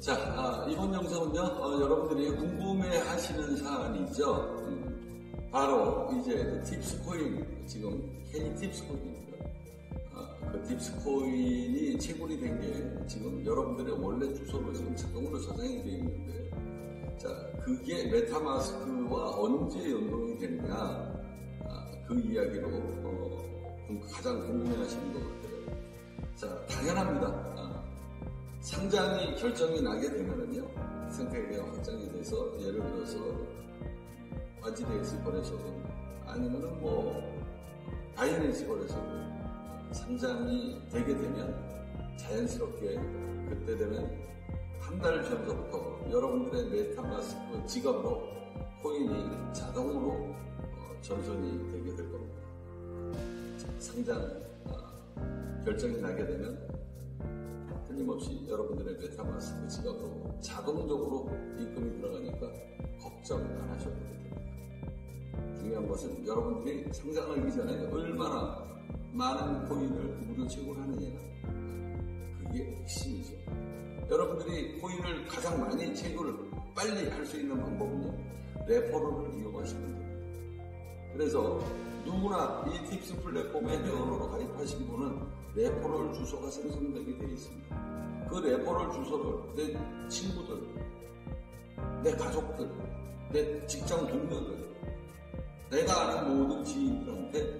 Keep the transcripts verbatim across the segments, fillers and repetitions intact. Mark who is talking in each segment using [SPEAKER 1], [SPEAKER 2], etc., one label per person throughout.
[SPEAKER 1] 자, 아, 이번 영상은요, 어, 여러분들이 궁금해 하시는 사안이죠. 음, 바로 이제 팁스코인, 지금 K-팁스코인입니다. 아, 그 팁스코인이 채굴이 된 게 지금 여러분들의 원래 주소로 지금 자동으로 저장이 되어 있는데, 자, 그게 메타마스크와 언제 연동이 되느냐, 아, 그 이야기로 어, 가장 궁금해 하시는 것 같아요. 자, 당연합니다. 아, 상장이 결정이 나게 되면은요, 생태계가 확장이 돼서, 예를 들어서, 와지데이스 거래소든, 아니면은 뭐, 바이낸스 거래소든, 상장이 되게 되면, 자연스럽게, 그때 되면, 한 달 전서부터 여러분들의 메타마스크 지갑으로 코인이 자동으로 어, 전송이 되게 될 겁니다. 상장, 어, 결정이 나게 되면, 틀림없이 여러분들의 메타마스크 지갑으로 자동적으로 입금이 들어가니까 걱정 안 하셔도 됩니다. 중요한 것은 여러분들이 상장하기 전에 얼마나 많은 코인을 무료 채굴하느냐, 그게 핵심이죠. 여러분들이 코인을 가장 많이 채굴을 빨리 할 수 있는 방법은요, 레퍼럴을 이용하시면 됩니다. 그래서 누구나 이 팁스 플랫폼에 회원으로 가입하신 분은 레퍼럴 주소가 생성되게 되어 있습니다. 그 레퍼럴 주소를 내 친구들, 내 가족들, 내 직장 동료들, 내가 아는 모든 지인들한테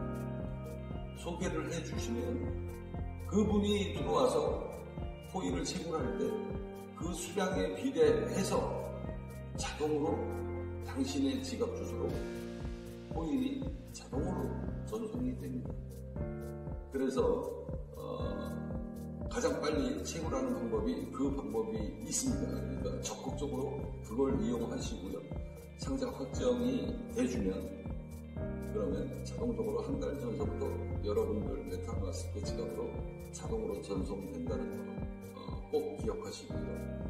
[SPEAKER 1] 소개를 해주시면 그분이 들어와서 코인을 채굴할 때 그 수량에 비례해서 자동으로 당신의 지갑 주소로 코인이 자동으로 전송이 됩니다. 그래서 어, 가장 빨리 채굴하는 방법이 그 방법이 있습니다. 그러니까 적극적으로 그걸 이용하시고요. 상장 확정이 돼주면 그러면 자동적으로 한 달 전서부터 여러분들 메타마스크 지갑으로 자동으로 전송된다는 거 어, 꼭 기억하시고요.